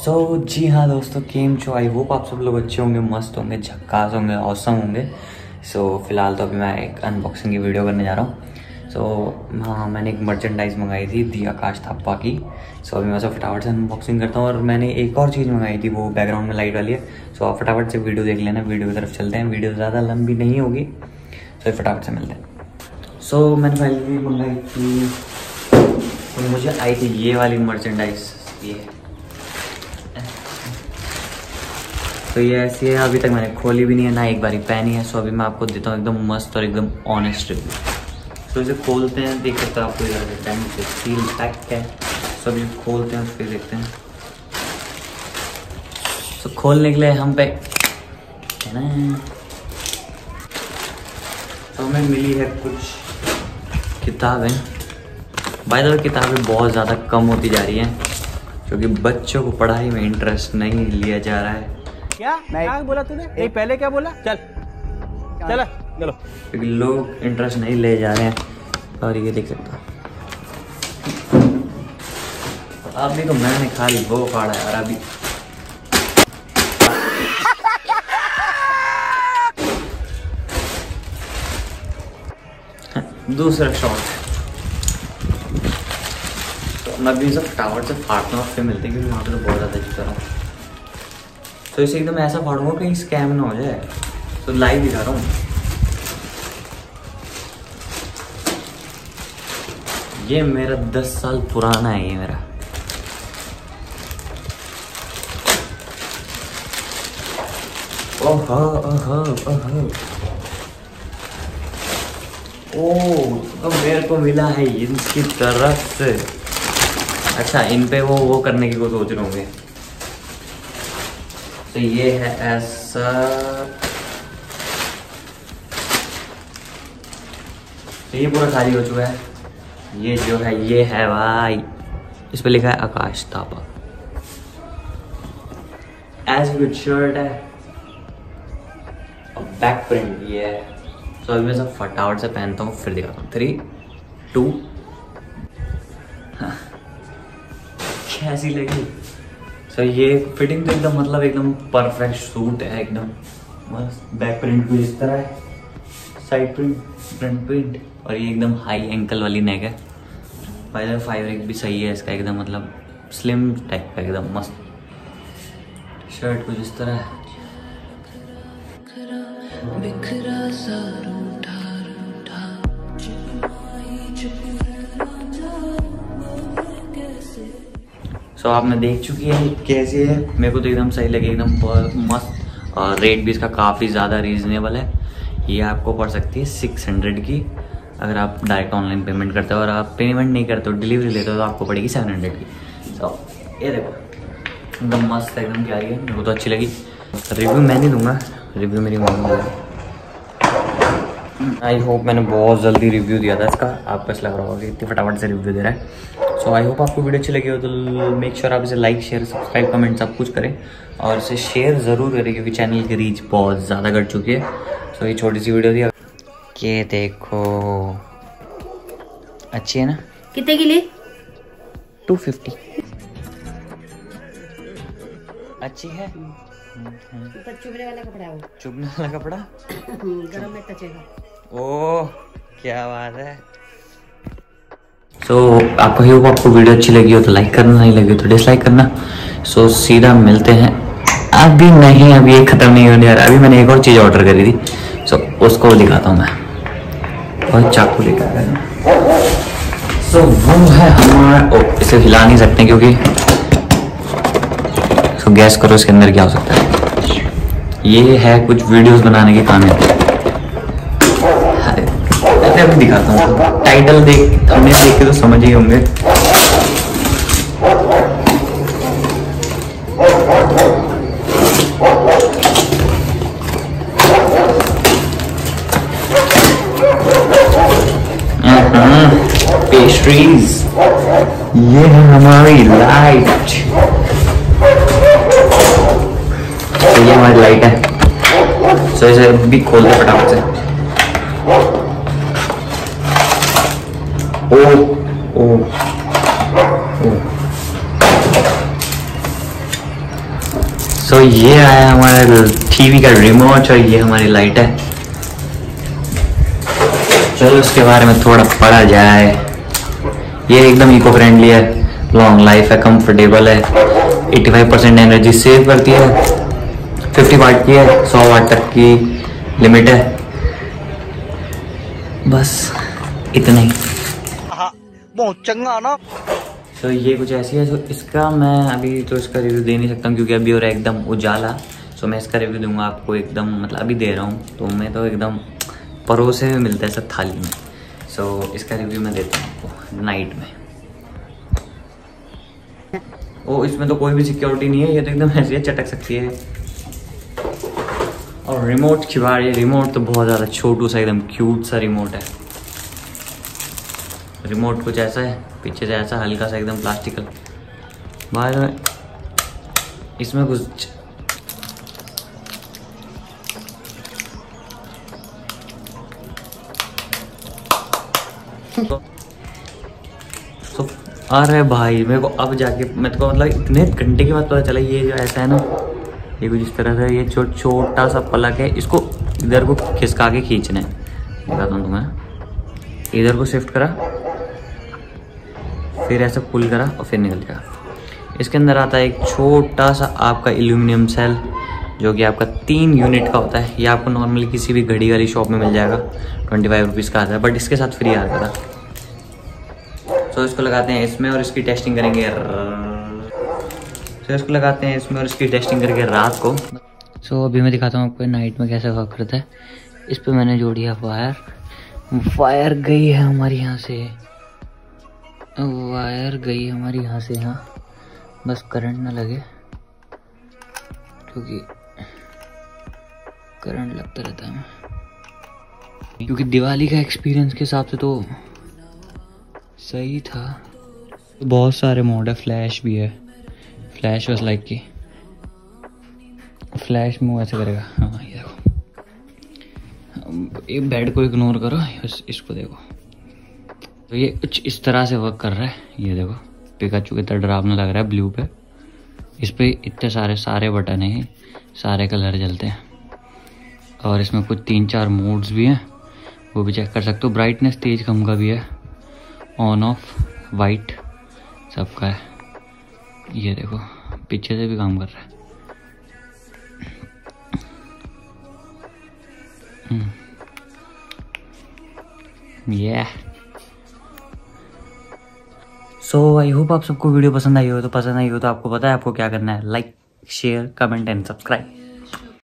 जी हाँ दोस्तों, केम छो। आई होप आप सब लोग अच्छे होंगे, मस्त होंगे, झक्कास होंगे, औसम होंगे। फिलहाल तो अभी मैं एक अनबॉक्सिंग की वीडियो करने जा रहा हूँ। हाँ, मैंने एक मर्चेंडाइज मंगाई थी दी आकाश थापा की। अभी मैं सब फटाफट से अनबॉक्सिंग करता हूँ। और मैंने एक और चीज़ मंगाई थी, वो बैकग्राउंड में लाइट वाली है। आप फटाफट से वीडियो देख लेना, वीडियो की तरफ चलते हैं। वीडियो ज़्यादा लंबी नहीं होगी, फटाफट से मिलते हैं। मैंने पहले मंगाई थी, तो मुझे आई थी ये वाली मर्चेंडाइज। तो ये ऐसी है, अभी तक मैंने खोली भी नहीं है, ना एक बारी पहनी है। अभी मैं आपको देता हूँ एकदम मस्त और एकदम ऑनेस्ट रिव्यू। इसे खोलते हैं, देख सकते हो आपको नीचे सील पैक है। अभी खोलते हैं, फिर देखते हैं। खोलने के लिए हम पे है ना, तो हमें मिली है कुछ किताबें। बाय द वे किताबें बहुत ज़्यादा कम होती जा रही हैं, क्योंकि बच्चों को पढ़ाई में इंटरेस्ट नहीं लिया जा रहा है। क्या बोला तूने? नहीं, पहले क्या बोला? चल चलो, क्योंकि लोग इंटरेस्ट नहीं ले जा रहे हैं। और ये देख सकते हो अभी तो मैंने खाली वो फाड़ा है। और अभी दूसरा शॉट, तो मैं भी सब फटाफट से फाड़ता हूँ, फिर मिलते हैं, क्योंकि वहाँ पे तो बहुत ज़्यादा चिपका रहा हूँ। तो इसे एकदम ऐसा फाड़ूंगा कहीं स्कैम ना हो जाए। तो लाइव दिखा रहा हूँ। ये मेरा 10 साल पुराना है, ये मेरा। ओहो ओहो ओहो, तो मेरे को मिला है इनकी तरफ से। अच्छा, इन पे वो करने की को सोच रहे होंगे। तो ये है ऐसा, तो ये पूरा खाली हो चुका है। ये जो है ये है भाई, इस पे लिखा है Akash Thapa. As good shirt है और बैक प्रिंट ये है। अभी मैं सब फटाफट से पहनता हूँ, फिर दिखाता हूँ। 3, 2 कैसी लगी? ये फिटिंग तो एकदम मतलब एकदम परफेक्ट सूट है, एकदम मस्त। बैक प्रिंट भी इस तरह है, साइड प्रिंट, फ्रंट प्रिंट, और ये एकदम हाई एंकल वाली नेक है। भाई फैब्रिक भी सही है इसका, एकदम मतलब स्लिम टाइप का, एकदम मस्त। शर्ट कुछ इस तरह है। आपने देख चुकी है कैसी है। मेरे को तो एकदम सही लगे, एकदम मस्त। और रेट भी इसका काफ़ी ज़्यादा रीजनेबल है। ये आपको पड़ सकती है 600 की, अगर आप डायरेक्ट ऑनलाइन पेमेंट करते हो। और आप पेमेंट नहीं करते हो, डिलीवरी लेते हो, तो आपको पड़ेगी 700 की। ये देखो एकदम मस्त, एकदम प्यारी है। मेरे को तो अच्छी लगी। रिव्यू मैं नहीं दूंगा, रिव्यू मेरी मम्मी देगी। आई होप मैंने बहुत जल्दी रिव्यू दिया था इसका, आपको ऐसा लग रहा होगा कि इतनी फटाफट से रिव्यू दे रहा है। आई होप आपको वीडियो अच्छी लगी हो, तो मेक श्योर आप इसे लाइक, शेयर, सब्सक्राइब, कमेंट सब कुछ करें। और इसे शेयर ज़रूर करें, क्योंकि चैनल की रीच बहुत ज़्यादा घट चुकी है। ये छोटी सी वीडियो थी। ये देखो, अच्छी है ना? कितने की ली? 250। अच्छी है। चुभने वाला कपड़ा है वो। चुभने वाला कपड़ा गरम में टचेगा। ओह क्या बात है। आपको वीडियो अच्छी लगी हो तो लाइक करना, नहीं लगी तो डिसलाइक करना। सीधा मिलते हैं। अभी नहीं, अभी ये खत्म नहीं होने यार। अभी मैंने एक और चीज़ ऑर्डर करी थी, उसको दिखाता हूँ मैं। और चाकू लेकर आया हूँ। वो है हमारा, इसे हिला नहीं सकते क्योंकि गैस करो इसके अंदर क्या हो सकता है। ये है कुछ वीडियोस बनाने के काम है। अभी दिखाता हूँ, टाइटल देख, हमने देख के तो समझ ही होंगे। पेस्ट्रीज, ये है हमारी लाइट। तो ये हमारी लाइट है। इसे भी खोल दे फटाफट से। ओ सो ये आया हमारा टीवी का रिमोट और ये हमारी लाइट है। चलो इसके बारे में थोड़ा पढ़ा जाए। ये एकदम इको फ्रेंडली है, लॉन्ग लाइफ है, कंफर्टेबल है, 85% एनर्जी सेव करती है, 50 वाट की है, 100 वाट तक की लिमिट है। बस इतना ही। बहुत चंगा ना। तो ये कुछ ऐसी है। जो इसका मैं अभी तो इसका रिव्यू दे नहीं सकता क्योंकि अभी हो रहा है एकदम उजाला। सो मैं इसका रिव्यू दूंगा आपको एकदम, मतलब अभी दे रहा हूँ तो मैं तो एकदम परोसे हुए मिलता है सब थाली में। सो इसका रिव्यू मैं देता हूँ आपको नाइट में। ओ इसमें तो कोई भी सिक्योरिटी नहीं है, ये तो एकदम ऐसी है, चटक सकती है। और रिमोट की बात, ये रिमोट तो बहुत ज़्यादा छोटू सा एकदम क्यूट सा रिमोट है। रिमोट कुछ ऐसा है, पीछे से ऐसा हल्का सा एकदम प्लास्टिकल। बाद में इसमें कुछ तो अरे भाई मेरे को अब जाके मेरे को मतलब इतने घंटे के बाद पता चला ये जो ऐसा है ना, ये कुछ इस तरह से ये छोटा सा पलक है, इसको इधर को खिसका के खींचना है। दिखाता हूँ तुम्हें। इधर को शिफ्ट करा, फिर ऐसे पुल करा और फिर निकल गया। इसके अंदर आता है एक छोटा सा आपका एल्यूमिनियम सेल जो कि आपका 3 यूनिट का होता है। ये आपको नॉर्मली किसी भी घड़ी वाली शॉप में मिल जाएगा, 25 रुपीज़ का आता है, बट इसके साथ फ्री आता था। तो इसको लगाते हैं इसमें और इसकी टेस्टिंग करेंगे। तो इसको लगाते हैं इसमें और इसकी टेस्टिंग करके रात को। सो अभी मैं दिखाता हूँ आपको नाइट में कैसे वर्क करता है। इस पर मैंने जोड़ी है वायर गई है हमारी यहाँ से, वायर गई हमारी यहाँ से यहाँ। बस करंट ना लगे क्योंकि करंट लगता रहता है, क्योंकि दिवाली का एक्सपीरियंस के हिसाब से तो सही था। बहुत सारे मोड है, फ्लैश भी है, फ्लैश बस लाइक की फ्लैश मूव ऐसे करेगा। हाँ ये देखो, ये बेड को इग्नोर करो, बस इसको देखो। तो ये कुछ इस तरह से वर्क कर रहा है। ये देखो पिकाचू कितना डरावना लग रहा है ब्लू पे। इस पे इतने सारे बटन हैं, सारे कलर जलते हैं। और इसमें कुछ 3-4 मोड्स भी हैं, वो भी चेक कर सकते हो। ब्राइटनेस तेज कम का भी है, ऑन ऑफ वाइट सबका है। ये देखो पीछे से भी काम कर रहा है। सो आई होप आप सबको वीडियो पसंद आई हो। तो पसंद आई हो तो आपको पता है आपको क्या करना है, like share comment and subscribe.